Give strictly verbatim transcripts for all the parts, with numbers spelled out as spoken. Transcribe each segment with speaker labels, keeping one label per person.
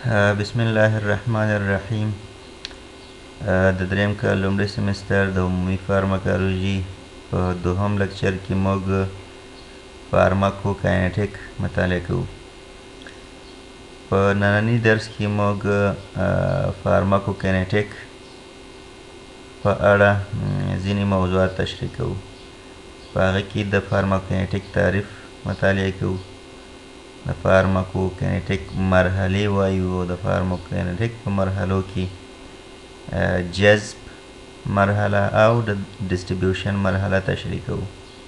Speaker 1: بسم الله الرحمن الرحیم. د دریم کال لومړي سمستر د عمومي فارماکالوژي په دوهم لکچر کې موږ فارماکوکاینیټیک مطالعه کوو. په ننني درس کې موږ فارماکوکاینیټیک په اړه ځینې موضوعات تشریح کوو. په هغه کې د فارماکوکاینیټیک تعریف مطالعه کوو، د فارماکوکاینیټیک مرحلې وایو او د فارماکوکاینیټیک په مرحلو کې جذب مرحله او د ډسټریبیوشن مرحله تشریح کوو.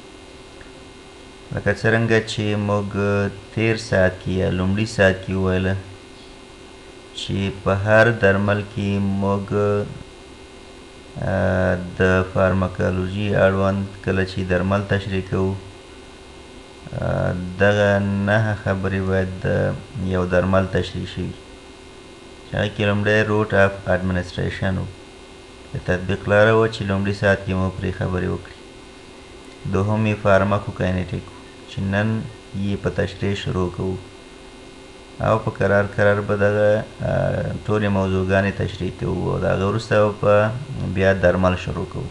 Speaker 1: لکه څرنګه چې موږ تیر ساعت کې یا لومړي ساعت کې وویله چې په هر درمل کې موږ د فارماکالوژي اړوند کله چې درمل تشریح کوو دغه نهه خبرې باید د یو درمل تشریح شوي، چې هغه کې لومړی روټ اف اډمنسټریشن و، د تطبیق لاره وه چې لومړي ساعت کې مو پرې خبرې وکړي. دوهم یې فارماکوکاینیټیک و چې نن یې په تشریح شروع کوو او په قرار قرار به دغه ټولې موضوعګانې تشریح کوو او د هغه وروسته به بیا درمل شروع کوو.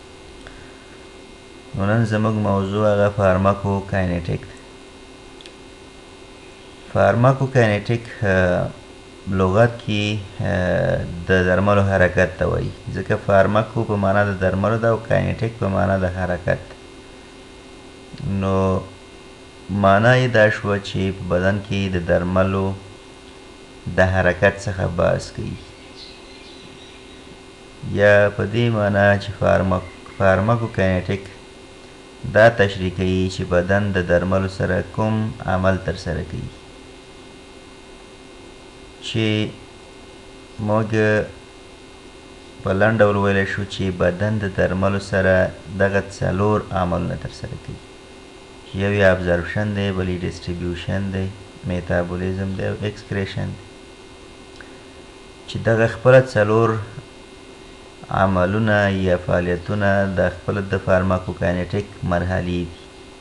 Speaker 1: نو نن زموږ موضوع هغه فارماکوکاینیټیک دی. فارماکوکاینیټیک لغت کې د درملو حرکت ته وایي، ځکه فارماکو په معنا د درملو ده او کاینیټیک په معنا د حرکت. نو معنا یې دا شوه چې په بدن کې د درملو د حرکت څخه بحث کوي، یا په دې معنا چې فارماکوکاینیټیک دا تشریح کوي چې بدن د درملو سره کوم عمل ترسره کوي، چې موږ په لنډ ډول ویلی شو چې بدن د درملو سره دغه څلور عملونه ترسره کوي. یو یې ابزرپشن دی، بل یې ډسټریبیوشن دی، میتابولیزم دی او اکسکریشن دی، چې دغه خپله څلور عملونه یا فعالیتونه د خپل د فارماکوکاینیټیک مرحلې دي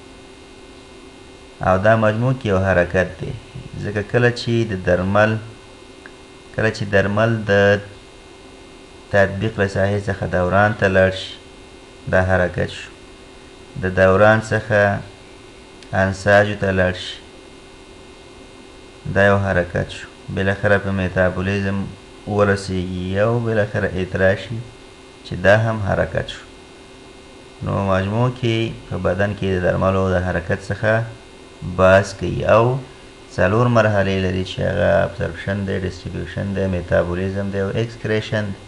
Speaker 1: او دا مجموع کې یو حرکت دی. ځکه کله چې د درمل کله چې درمل د تطبیق له ساحې څخه دوران ته لاړ شي دا حرکت شو، د دوران څخه انساجو ته لاړ شي دا یو حرکت شو، بالاخره په میتابولیزم ورسیږي او بالاخره ادرا شي چې دا هم حرکت شو. نو مجموع کې په بدن کې د درملو د حرکت څخه بحث کوي او څلور مرحلې لري چې هغه ابزرپشن دی، ډسټریبیوشن دی، میتابولیزم دی او اکسکریشن دی.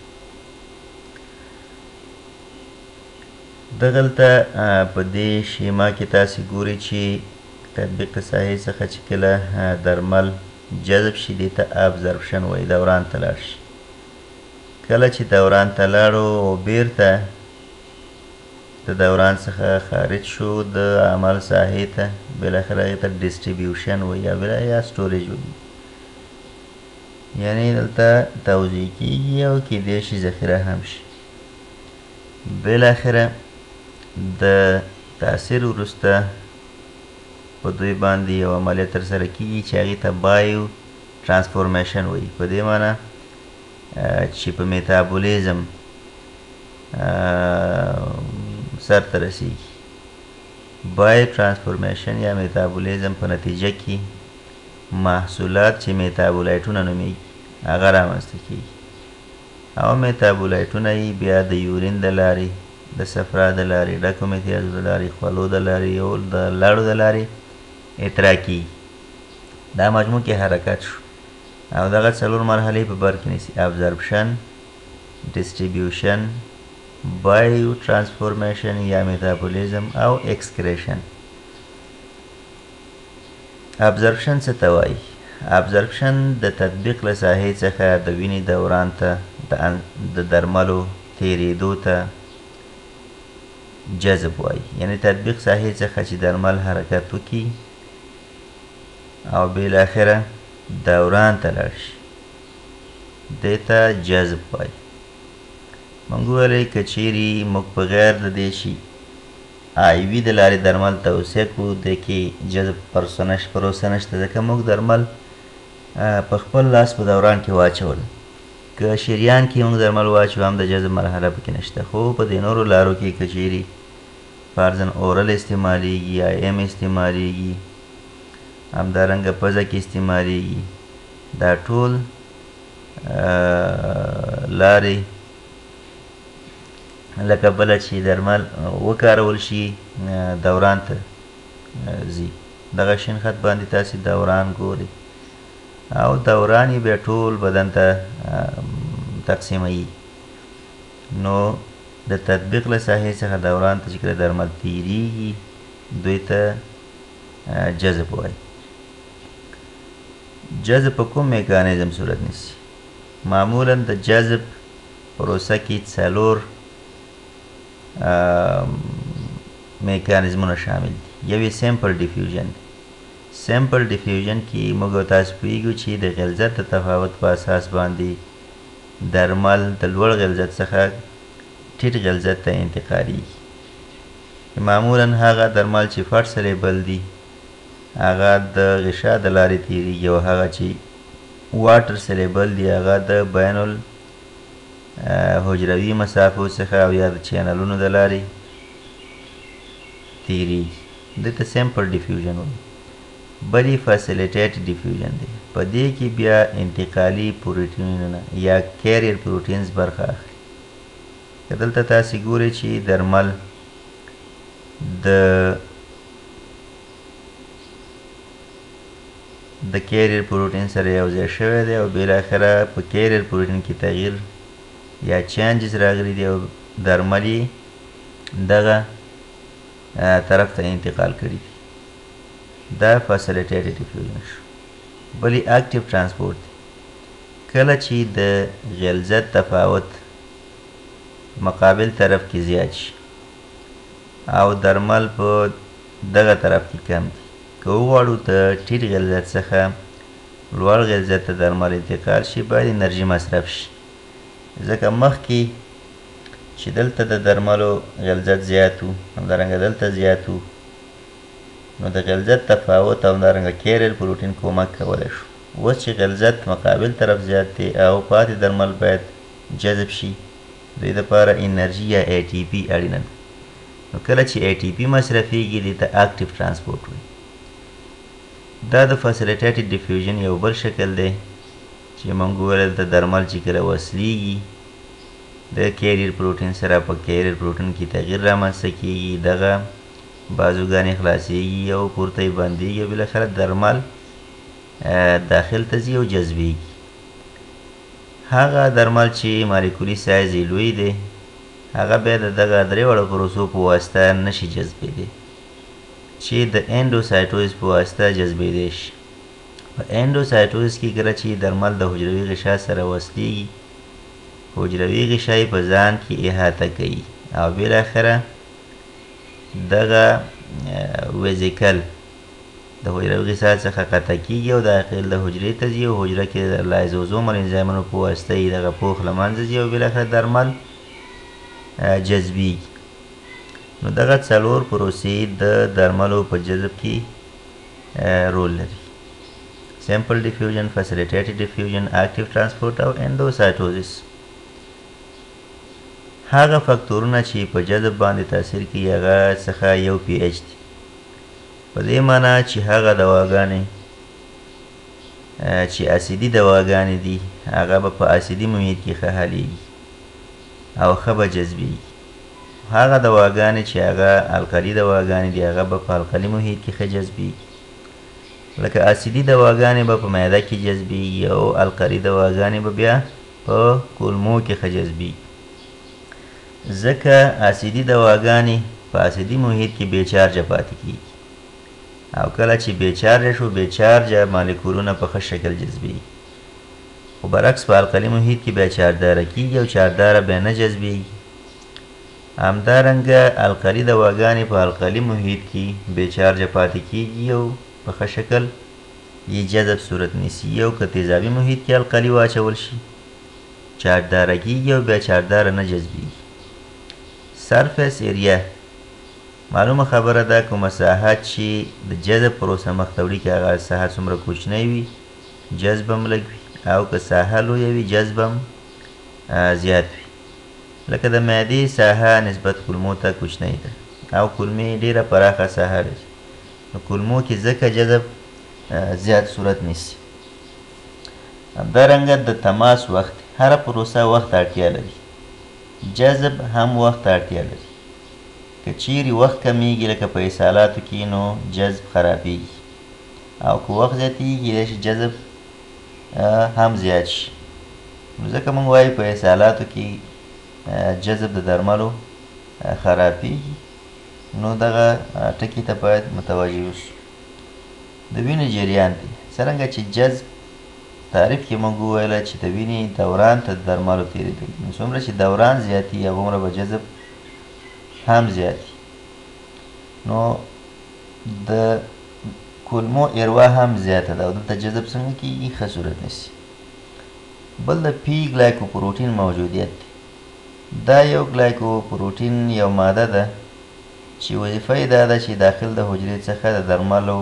Speaker 1: دغلته په دې شیما کې تاسې ګورئ چې تطبیق ساحې څخه چې کله درمل جذب شي دې ته ابزرپشن وایي، دوران ته لاړ شي. کله چې دوران ته لاړو او بیرته د دوران څخه خارج شو د عمل ساحې ته، بالاخره هغې ته ډسټریبیوشن وایي یا سټوریج وایي، یعنې دلته توزیع کېږي او کیدای شي ذخیره هم شي. بالاخره د تاثیر وروسته په دوی باندې یو عملیه ترسره کېږي چې هغې ته بایو ترانسفورمیشن وایي، په دې معنی چې په میتابولیزم سر ته رسیږي. بایو ترانسفورمیشن یا میتابولیزم په نتیجه کې محصولات چې میتابولایټونه نومیږي هغه رامنځته کېږي او میتابولایټونه یې بیا د یورین د لارې، د صفرا د لارې، ډکو متیازو د لارې، خولو د لارې او د لاړو د لارې اطراح کېږي. دا مجموع کې حرکت شو او دغه څلور مرحلې په بر کې نیسي: ابزرپشن، ډسټریبیوشن، بایو ترانسفورمیشن یا میتابولیزم او اکسکریشن. ابزرپشن څه ته وایي؟ ابزرپشن د تطبیق له ساحې څخه د وینې دوران ته د درملو تیریدو ته جذب وایي، یعنې تطبیق ساحې څخه چې درمل حرکت وکړي او بالاخره دوران ته لاړ شي دې ته جذب وایي. موږ وویلی که چیرې موږ په غیر د دې شي آی وي د لارې درمل توصیه کړو، دې کې جذب پروسه نشته، ځکه موږ درمل په خپل لاس په دوران کې واچول. که شریان کې موږ درمل واچو هم د جذب مرحله پکې نشته، خو په دې نورو لارو کې که چیرې فرضاً اورل استعمالیږي یا ایم استعمالیږي، همدارنګه پزه کې استعمالیږي، دا ټول لارې لکه بله چې درمل وکارول شي دوران ته ځي. دغه شین خط باندې تاسې دوران ګورئ او دوران یې بیا ټول بدن ته تقسیموي. نو د تطبیق له ساحې څخه دوران ته چې کله درمل تیریږي دوی ته جذب وایي. جذب په کوم میکانیزم صورت نیسي؟ معمولا د جذب پروسه کې څلور میکانیزمونه شامل دي. یو یې سیمپل ډیفیوژن دی. سیمپل ډیفیوژن کې موږ او تاسو پوهیږو چې د غلظت د تفاوت په اساس باندې درمل د لوړ غلظت څخه ټیټ غلظت ته انتقالیږي. معمولا هغه درمل چې فټ سلیبل دي هغه د غشا د لارې تیریږي او هغه چې واټر سلیبل دي هغه د بین الحجروي مسافو څخه او یا د چینلونو د لارې تیریږي. دې ته سیمپل ډیفیوژن وایي. بلې فاسیلیټیټ ډیفیوژن دی. په دې کې بیا انتقالي پروټینونه یا کیریر پروټینز برخه اخلي. که دلته تاسې ګورئ چې درمل د د کیریر پروټین سره یو ځای شوی دی او بالاخره په کیریر پروټین کې تغییر یا چینجز راغلي دي او درمل یې دغه طرف ته انتقال کړي دي. دا فاسیلیټیټ ډیفیوژن شو. بلې اکټیو ترانسپورت دی. کله چې د غلظت تفاوت مقابل طرف کې زیات شي او درمل په دغه طرف کې کم دي، که وغواړو د ټیټ غلظت څخه لوړ غلظت ته درمل انتقال شي باید انرژي مصرف شي. ځکه مخکې چې دلته د درملو غلظت زیات و همدارنګه دلته زیات و نو د غلظت تفاوت او همدارنګه کیریر پروټین کومک کولی شو. اوس چې غلظت مقابل طرف زیات دی او پاتې درمل باید جذب شي دوی دپاره انرژي یا ای ټي پي اړینه ده. نو کله چې ای ټي پي مصرفیږي دې ته اکټیو ترانسپورټ وایي. دا د فاسیلیټیټ ډیفیوژن یو بل شکل دی چې موږ وویل د درمل چې کله وصلیږي د کیریر پروټین سره په کیریر پروټین کې تغییر رامنځته کیږي، دغه بازوګانې خلاصیږي او پورته یې بندیږي او بالاخره درمل داخل ته ځي او جذبیږي. هغه درمل چې مالیکولي سایز یې لوی دی هغه بیا د دغه درې واړو پروسو په واسطه نشي جذبېدی چې د انډوسایټوز په واسطه جذبېدی شي. په انډوسایټوز کې کله چې درمل د حجروي غشا سره وصلیږي حجروي غشا یې په ځان کې احاطه کوي او بالاخره دغه ویزیکل د حجروي غشا څخه قطع کیږي او داخل د حجرې ته ځي او حجره کې د لایزوزومل انزایمونو په واسطه یې دغه پوښ له منځه ځي او بالاخره درمل جذبیږي. نو دغه څلور پروسې د درملو په جذب کې رول لري: سیمپل ډیفیوژن، فاسیلیټیټ ډیفیوژن، اکټیو ترانسپورټ او انډوسایټوزس. هغه فکتورونه چې په جذب باندې تاثیر کوي هغه څخه یو پی ایچ دی. په دې معنی چې هغه دواګانې چې اسیدي دواګانې دي هغه به په اسیدي محیط کې ښه حلیږي او ښه به جذبیږي. هغه دواګانې چې هغه القلي دواګانې دي هغه به په القلي محیط کې ښه جذبیږي. لکه اسیدي دواګانې به په معده کې جذبیږي او القلي دواګانې به بیا په کولمو کې ښه جذبیږي. ځکه اسیدي دواګانې په اسیدي محیط کې بې چارجه پاتې کیږي او کله چې بې چارجه شو بې چارجه مالیکولونه په ښه شکل جذبیږي. خو برعکس په القلي محیط کې بیا چارجداره کیږي او چارجداره بیا نه جذبیږي. همدارنګه القلي دواګانې په القلي محیط کې بې چارجه پاتې کیږي او په ښه شکل یې جذب صورت نیسي. او که تیزابي محیط کې القلي واچول شي چارجداره کیږي او بیا چارجداره نه جذبیږي. سرفیس ایریا معلومه خبره ده که مساحت چې د جذب پروسه مخته وړي که هغه ساحت څومره کوچنی وي جذب هم لږ وي، او که ساحه لویه وي جذب هم زیات وي. لکه د معدې ساحه نسبت کولمو ته کوچنۍ ده او کولمې ډیره پراخه ساحه لري، نو کولمو کې ځکه جذب زیات صورت نیسي. همدارنګه د تماس وخت، هره پروسه وخت اړتیا لري، جذب هم وخت اړتیا لري. که چیرې وخت کمیږي لکه په اصالاتو کې نو جذب خرابېږي، او که وخت زیاتېږي کیدای شي جذب هم زیات شي. نو ځکه موږ وایو په اصالاتو کې جذب د درملو خرابېږي. نو دغه ټکي ته باید متوجه اوسو. د وینې جریان دی، څرنګه چې جذب تعریف کې موږ وویله چې د وینې دوران ته د درملو تېرېدل، نو څومره چې دوران زیاتي هغومره به جذب هم زیاتي. نو د کولمو اروا هم زیاته ده او دلته جذب څنګه کېږي ښه صورت نیسي. بل د پی ګلایکوپروټین موجودیت دی. دا یو ګلایکوپروټین یو ماده ده چې وظیفه یې دا ده چې داخل د حجرې څخه د درملو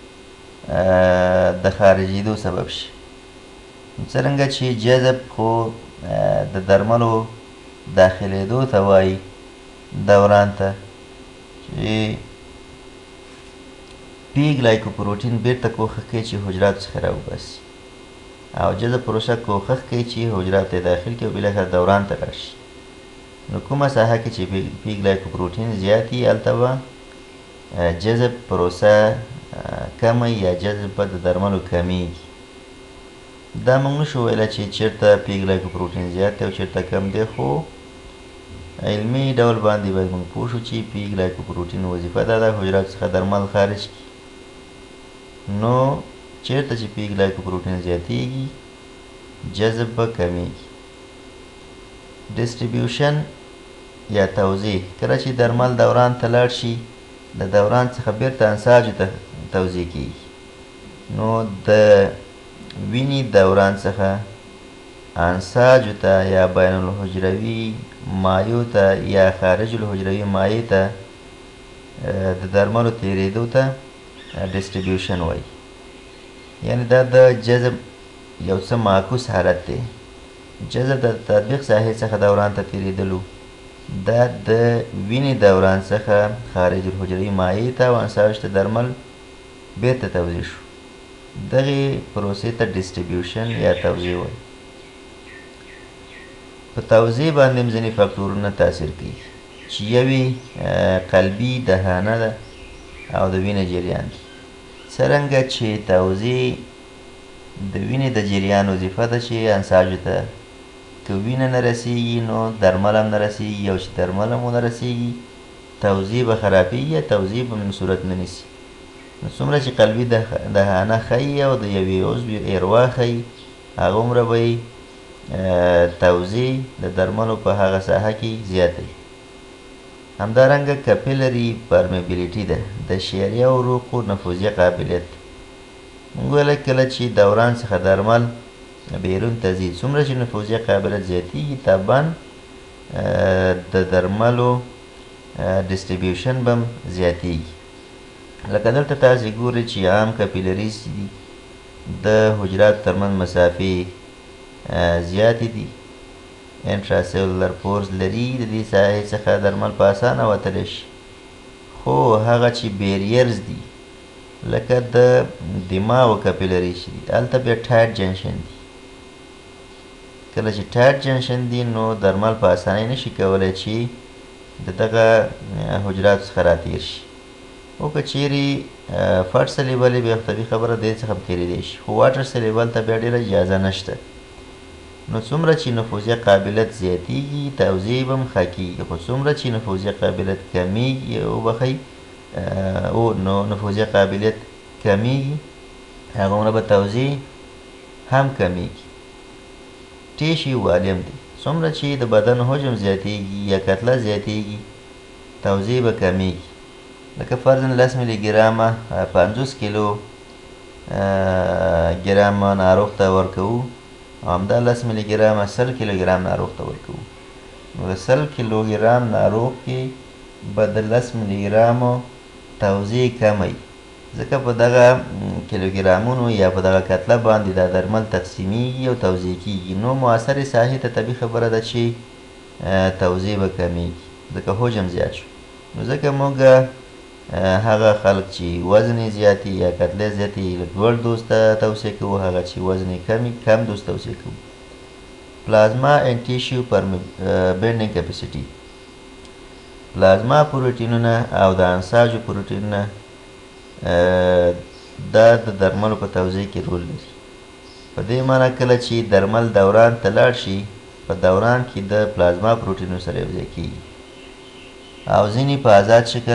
Speaker 1: د خارجېدو سبب شي. څرنګه چې جذب خو د درملو داخلېدو ته وایي دوران ته، چې پی ګلایکوپروټین بیرته کوښښ کوي چې حجراتو څخه راوباسي، او جذب پروسه کوښښ کوي چې حجرات ته داخل کړي او بالاخره دوران ته راشي. نو کومه ساحه کې چې پی ګلایکوپروټین زیات وي هلته به جذب پروسه کمه یا جذب به د درملو کمیږي. دا موږ نشو ویلی چې چېرته پی ګلایکوپروټین زیات دی او چېرته کم دی، خو علمي ډول باندې باید موږ پوه شو چې پی ګلایکوپروټین وظیفه دا ده حجراتو څخه درمل خارج کړي. نو چېرته چې پی ګلایکوپروټین زیاتېږي جذب به کمیږي. ډسټریبیوشن یا توزیع، کله چې درمل دوران ته لاړ شي د دوران څخه بیرته انساجو ته توزیع کېږي. نو د وینې دوران څخه انساجو ته یا بین الحجروي مایع ته یا خارج الحجروي مایع ته د درملو تېرېدو ته ډسټریبیوشن وایي. یعنې دا د جذب یو څه معکوس حالت دی. جذب د تطبیق ساحې څخه دوران ته تېرېدلو، دا د وینې دوران څخه خارج الحجروي مایع ته او انساج ته درمل بیرته توزیع شو. دغې پروسې ته ډسټریبیوشن یا توزیع وایي. په توزیع باندې هم ځینې فکتورونه تاثیر کوي چې یوې قلبي دهانه ده او د وینې جریان دی. څرنګه چې توزیع د وینې د جریان وظیفه ده چې انساجو ته که وینه نه رسېږي نو درمل هم نه رسېږي، او چې درمل هم ونه رسېږي توزیع به خرابېږي یا توزیع به صورت نه نیسي. نو څومره چې قلبي دهانه ښیي او د یوې عضوي اروا ښیي هغومره به یې توزیع د درملو په هغه ساحه کې زیاته وي. همدارنګه کپیلري پرمیبیلیټي ده، د شعریه عروقو نفوذیه قابلیت. موږ ویلی کله چې دوران څخه درمل بیرون ته ځي څومره چې نفوذیه قابلیت زیاتېږي طبعا د درملو ډسټریبیوشن به هم زیاتېږي. لکه دلته تاسې ګورئ چې عام کپیلریز دي د حجراتو ترمنځ مسافې زیاتې دي، انټراسیلولر پورز لري، د دې ساحې څخه درمل په اسانه وتلی شي. خو هغه چې بیریرز دي لکه د دماغو کپیلري چې دي هلته بیا ټایټ جنشن دي. کله چې ټایټ جنشن دي نو درمل په اسانۍ نشي کولی چې د دغه حجراتو څخه راتېر شي. او که چیرې فټ سلیبل بیا طبیعي خبره دې څخه هم تېرېدی شي، خو واټر سلیبل ته بیا ډېره اجازه نشته. نو څومره چې نفوذیه قابلیت زیاتېږي توزیع به هم ښه کېږي، خو څومره چې نفوذیه قابلیت کمیږي وبښئ او نو نفوذیه قابلیت کمیږي هغومره به توزیع هم کمیږي. ټیشي والیم دی، څومره چې د بدن حجم زیاتېږي یا کتله زیاتېږي توزیع به کمیږي. لکه فرضاً لس میلي ګرامه پنځوس کیلو ګرام ناروغ ته ورکوو او همدا لس میلي ګرامه سل کیلو ګرام ناروغ ته ورکوو. نو د سل کیلو ګرام ناروغ کې به د لس میلي ګرامو توزیع کمی ځکه په دغه کیلوګرامونو یا په دغه کتله باندې دا درمل تقسیمیږي او توزیع کیږي، نو مؤثرې ساحې ته طبیعي خبره ده چې توزیع به کمیږي ځکه حجم زیات شو. نو ځکه موږ هغه خلک چې وزن یې زیات یا کتله زیات یې لوړ دوز ته توصیه کوو، هغه چې وزن یې کم کم دوز توصیه کوو. پلازما اینډ ټیشو بینډینګ کیپاسټي، پلازما پروټینونه او د انساجو پروټینونه دا د درملو په توزیع کې رول لري. په دې معنی کله چې درمل دوران ته لاړ شي، په دوران کې د پلازما پروټینونو سره یوځای کیږي او ځینې په آزاد شکل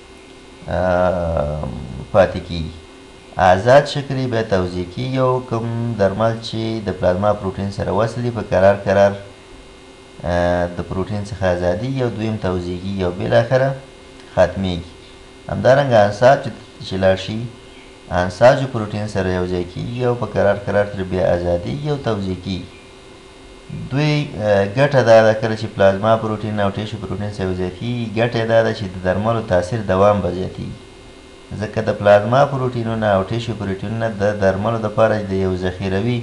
Speaker 1: پاتې کیږي. آزاد شکل یې بیا توزیع کیږي او کوم درمل چې د پلازما پروټین سره وصل دي په قرار قرار د پروټین څخه ازادیږي او دویم توزیع کیږي او بالاخره ختمیږي. همدارنګه انساج چې لاړ شي، انساجو پروټین سره یوځای کیږي او په قرار قرار ترې بیا ازادیږي او توزیع کیږي. دوی ګټه دا ده کله چې پلازما پروټین او ټیشو پروټین سره یوځای کیږي، ګټه یې دا ده چې د درملو تاثیر دوام به زیاتیږي، ځکه د پلازما پروټینونه او ټیشو پروټینونه د درملو دپاره د یو ذخیروي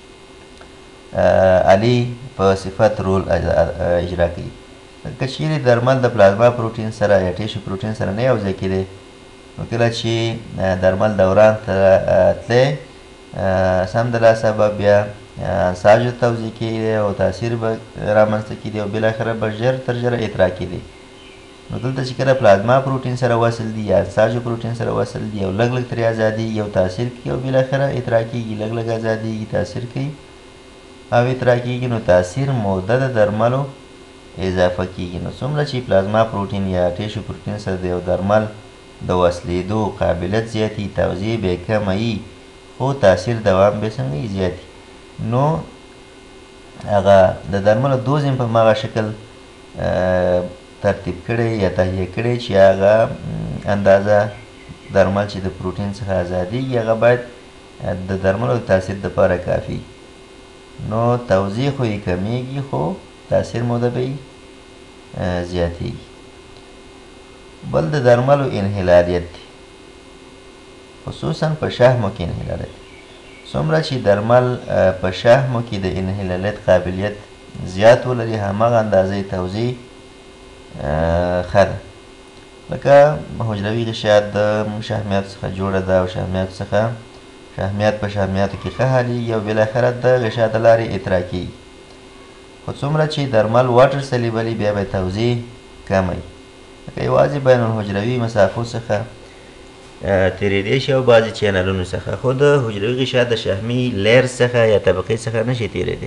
Speaker 1: الې په صفت رول اجرا کوي. که چیرې درمل د پلازما پروټین سره یا ټیشو پروټین سره نه یوځای کېدی، نو کله چې درمل دوران ته تللی سمدلاسه به بیا انساجو توزیع کېدی او تاثیر به رامنځته کېدی او بالاخره به ژر تر ژره اطراح کېدی. نو دلته چې کله پلازما پروټین سره وصل دي یا انساجو پروټین سره وصل دي او لږ لږ ترې ازادیږي او تاثیر کوي او بالاخره اطراح کېږي، لږ لږ ازادیږي، تاثیر کوي او اطراح کېږي، نو تاثیر موده د درملو اضافه کېږي. نو څومره چې پلازما پروټین یا ټیشو پروټین سره د یو درمل د وصلېدو قابلیت زیاتي، توزیع به یې کمه وي خو تاثیر دوام به یې څنګه وي زیات وي. نو هغه د درملو دوز یې په هماغه شکل ترتیب کړی یا تهیه کړی چې هغه اندازه درمل چې د پروټین څخه ازادیږي هغه باید د درملو د تاثیر دپاره کافي. نو توزیع خو یې کمیږي خو تاثیر موده به یې زیاتیږي. بل د درملو انحلالیت دی، خصوصا په شحمو کې انحلالیت. څومره چې درمل په شحمو کې د انحلالیت قابلیت زیات ولري، هماغه اندازه توزیع ښه ده. لکه حجروي غشا د شحمیاتو څخه جوړه ده او شحمیاتو څخه شحمیات په شحمیاتو کې ښه حلیږي او بالاخره د غشا د لارې اطراح کېږي. خو څومره چې درمل واټر سلیبلي بیا به توزیع کمه وي، لکه یوازې بین الحجروي مسافو څخه تېرېدی شي او بعضې چینلونو څخه، خو د حجروي غشا د شحمي لیر څخه یا طبقې څخه نشي تېرېدی.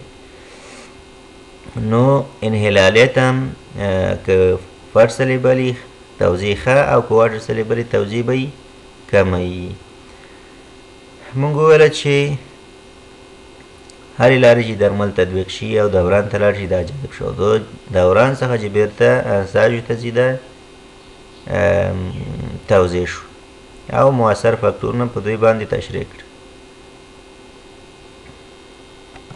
Speaker 1: نو انحلالیت هم که فټ سلیبلي توزیع ښه او که واټر سلیبلي توزیع به یې کمه وي. مونږ وویله چې هرې لارې چې درمل تطبیق شي او دوران ته لاړ شي دا جذب شو، د دوران څخه چې بیرته انساجو ته ځي دا توزیع شو او مؤثر فاکتورونه په دوی باندې تشریح کړي.